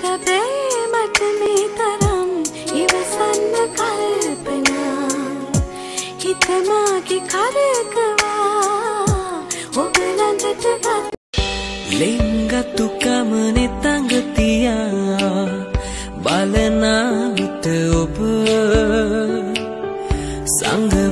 බෑමට මේ තරම් ඉවසන්න කල්පනා හිතමාගේ කරකවා ඔබ ළඟට ලෙන්ගතු කමනේ තඟ තියා බලනාවිට ඔබ සංග